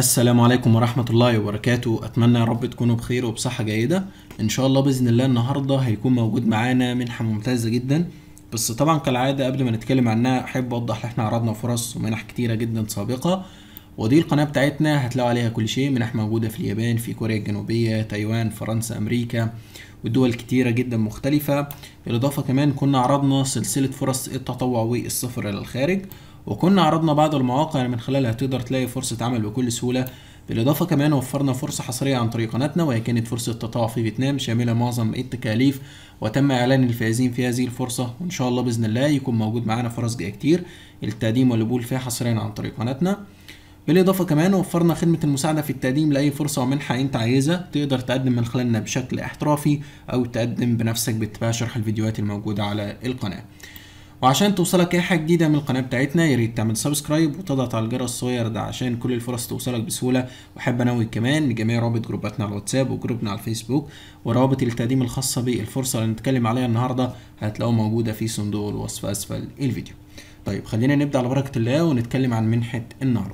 السلام عليكم ورحمة الله وبركاته. أتمنى يا رب تكونوا بخير وبصحة جيدة إن شاء الله بإذن الله. النهاردة هيكون موجود معانا منحة ممتازة جدا، بس طبعا كالعادة قبل ما نتكلم عنها أحب أوضح إن إحنا عرضنا فرص ومنح كتيرة جدا سابقة، ودي القناة بتاعتنا هتلاقوا عليها كل شيء. منح موجودة في اليابان، في كوريا الجنوبية، تايوان، فرنسا، أمريكا، ودول كتيرة جدا مختلفة. بالإضافة كمان كنا عرضنا سلسلة فرص التطوع والسفر إلى الخارج، وكنا عرضنا بعض المواقع اللي من خلالها تقدر تلاقي فرصة عمل بكل سهولة. بالإضافة كمان وفرنا فرصة حصرية عن طريق قناتنا، وهي كانت فرصة تطوع في فيتنام شاملة معظم التكاليف، وتم إعلان الفائزين في هذه الفرصة، وإن شاء الله بإذن الله يكون موجود معانا فرص جاية كتير التقديم والقبول فيها حصريا عن طريق قناتنا. بالإضافة كمان وفرنا خدمة المساعدة في التقديم لأي فرصة ومنحة أنت عايزها، تقدر تقدم من خلالنا بشكل احترافي أو تقدم بنفسك باتباع شرح الفيديوهات الموجودة على القناة. وعشان توصلك اي حاجه جديده من القناه بتاعتنا يا ريت تعمل سبسكرايب وتضغط على الجرس الصغير ده عشان كل الفرص توصلك بسهوله. واحب انوه كمان لجميع روابط جروباتنا على الواتساب وجروبنا على الفيسبوك، وروابط التقديم الخاصه بالفرصه اللي هنتكلم عليها النهارده هتلاقوها موجوده في صندوق الوصف اسفل الفيديو. طيب خلينا نبدا على بركه الله ونتكلم عن منحه النهارده.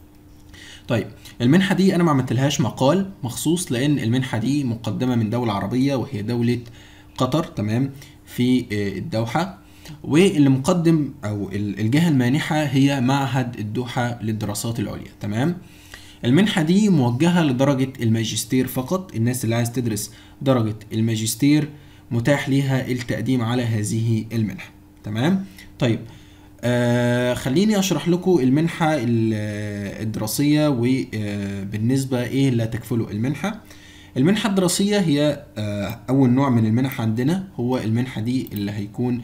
طيب المنحه دي انا ما عملتلهاش مقال مخصوص، لان المنحه دي مقدمه من دوله عربيه وهي دوله قطر، تمام، في الدوحه. واللي مقدم او الجهه المانحه هي معهد الدوحه للدراسات العليا، تمام. المنحه دي موجهه لدرجه الماجستير فقط، الناس اللي عايز تدرس درجه الماجستير متاح ليها التقديم على هذه المنحه، تمام. طيب خليني اشرح لكم المنحه الدراسيه، وبالنسبه ايه لا تكفله المنحه. المنحه الدراسيه هي اول نوع من المنح عندنا، هو المنحه دي اللي هيكون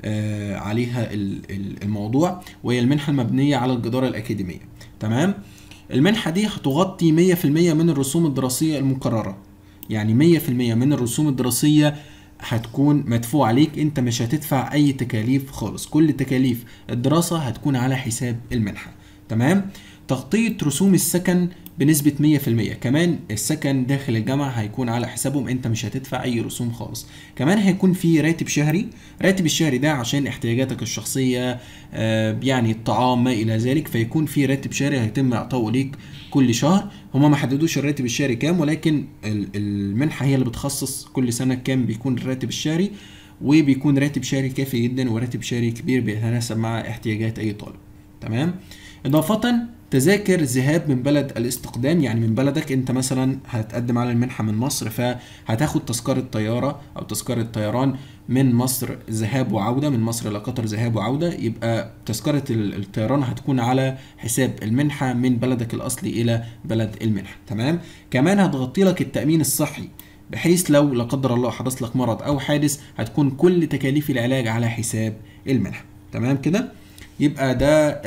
عليها الموضوع، وهي المنحة المبنية على الجدارة الأكاديمية، تمام. المنحة دي هتغطي 100% من الرسوم الدراسية المقررة، يعني 100% من الرسوم الدراسية هتكون مدفوع عليك، انت مش هتدفع اي تكاليف خالص، كل تكاليف الدراسة هتكون على حساب المنحة، تمام. تغطية رسوم السكن بنسبة 100%، كمان السكن داخل الجامعة هيكون على حسابهم، انت مش هتدفع اي رسوم خالص. كمان هيكون في راتب شهري، راتب الشهري ده عشان احتياجاتك الشخصية، يعني الطعام ما الى ذلك، فيكون في راتب شهري هيتم اعطائه ليك كل شهر. هما ما حددوش الراتب الشهري كام، ولكن المنحة هي اللي بتخصص كل سنة كام بيكون الراتب الشهري، وبيكون راتب شهري كافي جدا وراتب شهري كبير بيتناسب مع احتياجات اي طالب، تمام. اضافة تذاكر ذهاب من بلد الاستقدام، يعني من بلدك انت مثلا هتقدم على المنحة من مصر، فهتاخد تذكرة طيارة او تذكرة طيران من مصر ذهاب وعودة، من مصر الى قطر ذهاب وعودة، يبقى تذكرة الطيران هتكون على حساب المنحة من بلدك الاصلي الى بلد المنحة، تمام. كمان هتغطي لك التأمين الصحي، بحيث لو لا قدر الله حدث لك مرض او حادث هتكون كل تكاليف العلاج على حساب المنحة، تمام كده. يبقى ده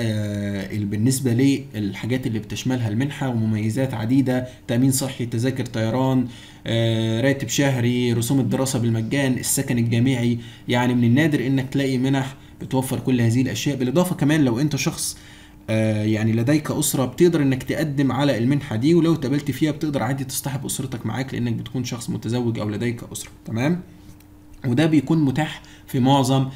بالنسبة للحاجات اللي بتشملها المنحة، ومميزات عديدة: تأمين صحي، تذاكر طيران، راتب شهري، رسوم الدراسة بالمجان، السكن الجامعي. يعني من النادر انك تلاقي منح بتوفر كل هذه الاشياء. بالاضافة كمان لو انت شخص يعني لديك أسرة، بتقدر انك تقدم على المنحة دي، ولو اتقبلت فيها بتقدر عادي تصطحب أسرتك معاك، لانك بتكون شخص متزوج او لديك أسرة، تمام. وده بيكون متاح في معظم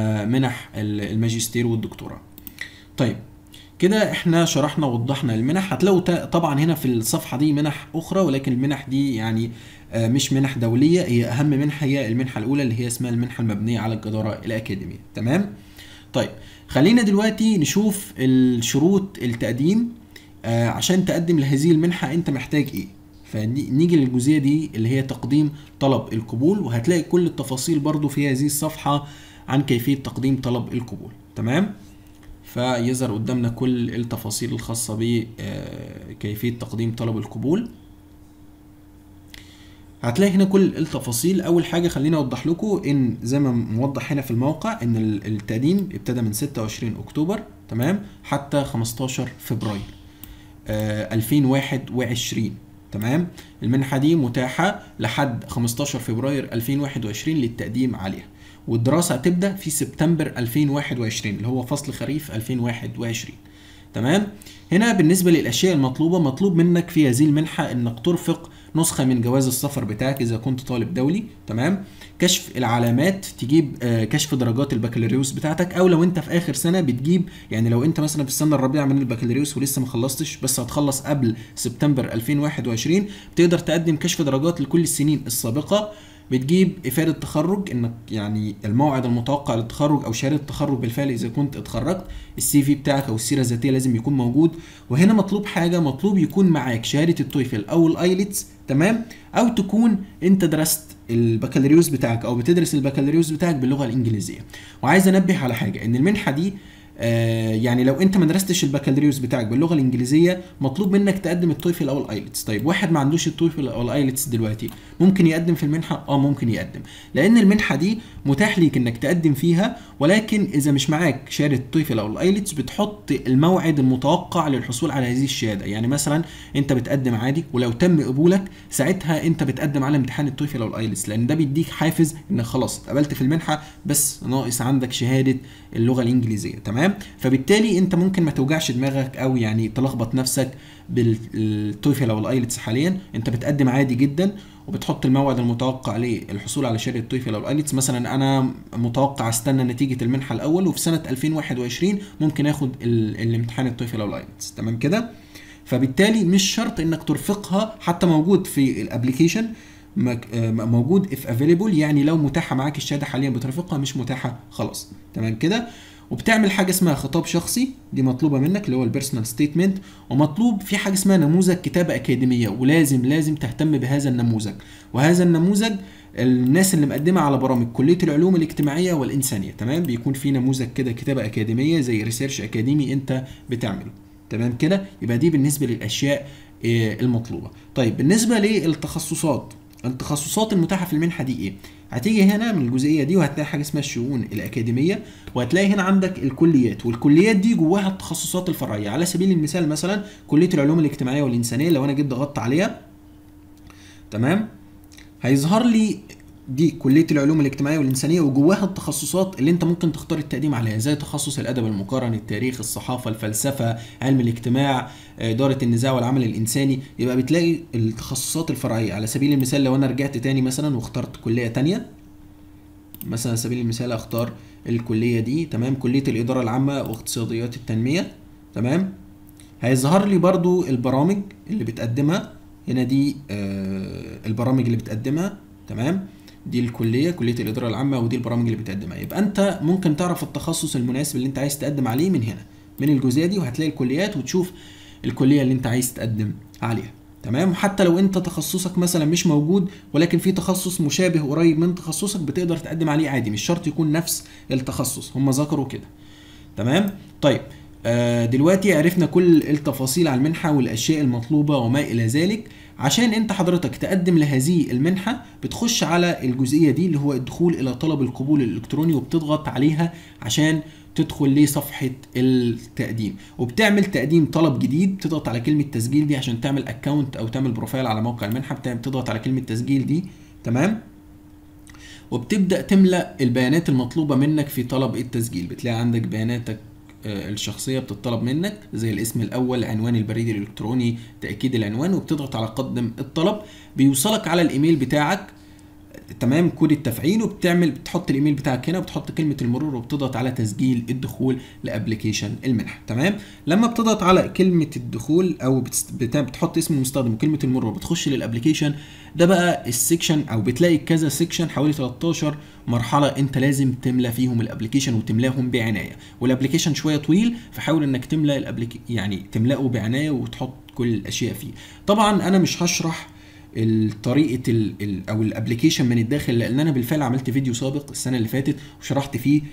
منح الماجستير والدكتوراه. طيب كده احنا شرحنا ووضحنا المنح. هتلاقوا طبعا هنا في الصفحة دي منح اخرى، ولكن المنح دي يعني مش منح دولية، هي اهم منحة هي المنحة الاولى اللي هي اسمها المنحة المبنية على الجدارة الاكاديمية، تمام. طيب خلينا دلوقتي نشوف الشروط التقديم. عشان تقدم لهذه المنحة انت محتاج ايه، فنيجي للجزئية دي اللي هي تقديم طلب القبول، وهتلاقي كل التفاصيل برضو في هذه الصفحة عن كيفية تقديم طلب القبول، تمام. فيظهر قدامنا كل التفاصيل الخاصة بكيفية تقديم طلب القبول. هتلاقي هنا كل التفاصيل. اول حاجة خليني اوضح لكم ان زي ما موضح هنا في الموقع ان التقديم ابتدى من 26 اكتوبر، تمام، حتى 15 فبراير 2021، تمام. المنحة دي متاحة لحد 15 فبراير 2021 للتقديم عليها، والدراسة هتبدأ في سبتمبر 2021 اللي هو فصل خريف 2021، تمام. هنا بالنسبه للاشياء المطلوبه، مطلوب منك في هذه المنحه انك ترفق نسخه من جواز السفر بتاعك اذا كنت طالب دولي، تمام. كشف العلامات، تجيب كشف درجات البكالوريوس بتاعتك، او لو انت في اخر سنه بتجيب، يعني لو انت مثلا في السنه الرابعه من البكالوريوس ولسه ما خلصتش بس هتخلص قبل سبتمبر 2021، بتقدر تقدم كشف درجات لكل السنين السابقه. بتجيب افاده تخرج، انك يعني الموعد المتوقع للتخرج او شهاده التخرج بالفعل اذا كنت اتخرجت. السي في بتاعك او السيره الذاتيه لازم يكون موجود. وهنا مطلوب حاجه، مطلوب يكون معاك شهاده التويفل او الايلتس، تمام، او تكون انت درست البكالوريوس بتاعك او بتدرس البكالوريوس بتاعك باللغه الانجليزيه. وعايز انبه على حاجه، ان المنحه دي يعني لو انت ما درستش البكالوريوس بتاعك باللغه الانجليزيه مطلوب منك تقدم التويفل او الايلتس. طيب واحد ما عندوش التويفل او الايلتس دلوقتي ممكن يقدم في المنحه؟ ممكن يقدم، لان المنحه دي متاح ليك انك تقدم فيها، ولكن اذا مش معاك شهاده التويفل او الايلتس بتحط الموعد المتوقع للحصول على هذه الشهاده. يعني مثلا انت بتقدم عادي، ولو تم قبولك ساعتها انت بتقدم على امتحان التويفل او الايلتس، لان ده بيديك حافز انك خلاص اتقبلت في المنحه بس ناقص عندك شهاده اللغه الانجليزيه، تمام. فبالتالي انت ممكن ما توجعش دماغك او يعني تلخبط نفسك بالتويفل او الايلتس. حاليا انت بتقدم عادي جدا وبتحط الموعد المتوقع للحصول على شهاده التويفل او الايلتس. مثلا انا متوقع استنى نتيجه المنحه الاول، وفي سنه 2021 ممكن اخد الامتحان التويفل او الايلتس، تمام كده. فبالتالي مش شرط انك ترفقها، حتى موجود في الابلكيشن، موجود if available، يعني لو متاحه معاك الشهاده حاليا بترفقها، مش متاحه خلاص، تمام كده. وبتعمل حاجه اسمها خطاب شخصي، دي مطلوبه منك اللي هو البيرسونال ستيتمنت. ومطلوب في حاجه اسمها نموذج كتابه اكاديميه، ولازم تهتم بهذا النموذج. وهذا النموذج الناس اللي مقدمه على برامج كليه العلوم الاجتماعيه والانسانيه، تمام، بيكون في نموذج كده كتابه اكاديميه زي ريسيرش اكاديمي انت بتعمله، تمام كده. يبقى دي بالنسبه للاشياء المطلوبه. طيب بالنسبه للتخصصات، التخصصات المتاحه في المنحه دي ايه؟ هتيجي هنا من الجزئيه دي وهتلاقي حاجه اسمها الشؤون الاكاديميه، وهتلاقي هنا عندك الكليات، والكليات دي جواها التخصصات الفرعيه. على سبيل المثال مثلا كليه العلوم الاجتماعيه والانسانيه، لو انا جيت ضغطت عليها، تمام، هيظهر لي دي كليه العلوم الاجتماعيه والانسانيه، وجواها التخصصات اللي انت ممكن تختار التقديم عليها، زي تخصص الادب المقارن، التاريخ، الصحافه، الفلسفه، علم الاجتماع، اداره النزاع والعمل الانساني. يبقى بتلاقي التخصصات الفرعيه. على سبيل المثال لو انا رجعت تاني مثلا واخترت كليه تانية، مثلا على سبيل المثال اختار الكليه دي، تمام، كليه الاداره العامه واقتصاديات التنميه، تمام، هيظهر لي برضو البرامج اللي بتقدمها هنا، دي البرامج اللي بتقدمها، تمام، دي الكليه، كليه الاداره العامه، ودي البرامج اللي بتقدمها. يبقى انت ممكن تعرف التخصص المناسب اللي انت عايز تقدم عليه من هنا، من الجزئيه دي، وهتلاقي الكليات وتشوف الكليه اللي انت عايز تقدم عليها، تمام. وحتى لو انت تخصصك مثلا مش موجود ولكن في تخصص مشابه قريب من تخصصك بتقدر تقدم عليه عادي، مش شرط يكون نفس التخصص، هم ذكروا كده، تمام. طيب دلوقتي عرفنا كل التفاصيل عن المنحه والاشياء المطلوبه وما الى ذلك. عشان انت حضرتك تقدم لهذه المنحه بتخش على الجزئيه دي اللي هو الدخول الى طلب القبول الالكتروني، وبتضغط عليها عشان تدخل لصفحه التقديم، وبتعمل تقديم طلب جديد. بتضغط على كلمه تسجيل دي عشان تعمل اكونت او تعمل بروفايل على موقع المنحه، بتضغط على كلمه تسجيل دي، تمام، وبتبدا تملا البيانات المطلوبه منك في طلب التسجيل. بتلاقي عندك بياناتك الشخصيه بتطلب منك زي الاسم الاول، عنوان البريد الالكتروني، تاكيد العنوان، وبتضغط على قدم الطلب. بيوصلك على الايميل بتاعك، تمام، كود التفعيل، بتحط الايميل بتاعك هنا وبتحط كلمه المرور وبتضغط على تسجيل الدخول لابلكيشن المنحه، تمام. لما بتضغط على كلمه الدخول او بتحط اسم المستخدم وكلمه المرور بتخش للابلكيشن ده. بقى السكشن او بتلاقي كذا سكشن، حوالي 13 مرحله انت لازم تملى فيهم الابلكيشن وتملاهم بعنايه، والابلكيشن شويه طويل فحاول انك تملى يعني تملاه بعنايه وتحط كل الاشياء فيه. طبعا انا مش هشرح الطريقه او الابلكيشن من الداخل، لان انا بالفعل عملت فيديو سابق السنه اللي فاتت وشرحت فيه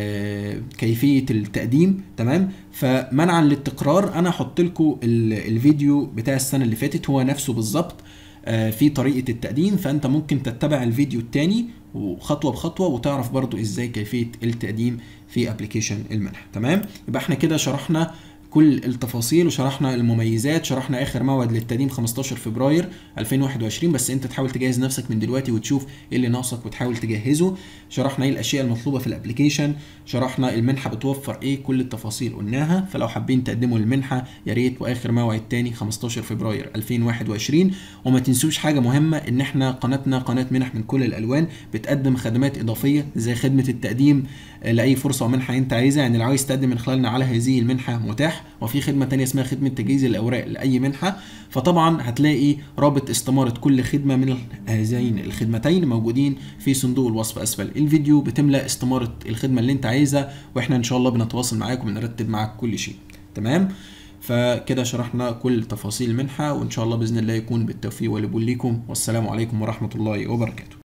كيفيه التقديم، تمام. فمنعا للتكرار انا هحط لكم الفيديو بتاع السنه اللي فاتت هو نفسه بالظبط في طريقه التقديم، فانت ممكن تتبع الفيديو الثاني وخطوه بخطوه وتعرف برضو ازاي كيفيه التقديم في ابلكيشن المنحه، تمام. يبقى احنا كده شرحنا كل التفاصيل وشرحنا المميزات، شرحنا اخر موعد للتقديم 15 فبراير 2021، بس انت تحاول تجهز نفسك من دلوقتي وتشوف ايه اللي ناقصك وتحاول تجهزه. شرحنا ايه الاشياء المطلوبه في الابلكيشن، شرحنا المنحه بتوفر ايه، كل التفاصيل قلناها. فلو حابين تقدموا المنحه يا ريت، واخر موعد تاني 15 فبراير 2021. وما تنسوش حاجه مهمه، ان احنا قناتنا قناه منح من كل الالوان، بتقدم خدمات اضافيه زي خدمه التقديم لاي فرصه ومنحه انت عايزها، يعني لو عايز تقدم من خلالنا على هذه المنحه متاح. وفي خدمه تانية اسمها خدمه تجهيز الاوراق لاي منحه. فطبعا هتلاقي رابط استماره كل خدمه من هذين الخدمتين موجودين في صندوق الوصف اسفل الفيديو، بتملى استماره الخدمه اللي انت عايزها، واحنا ان شاء الله بنتواصل معاك وبنرتب معاك كل شيء. تمام. فكده شرحنا كل تفاصيل المنحه، وان شاء الله باذن الله يكون بالتوفيق والقبول ليكم، والسلام عليكم ورحمه الله وبركاته.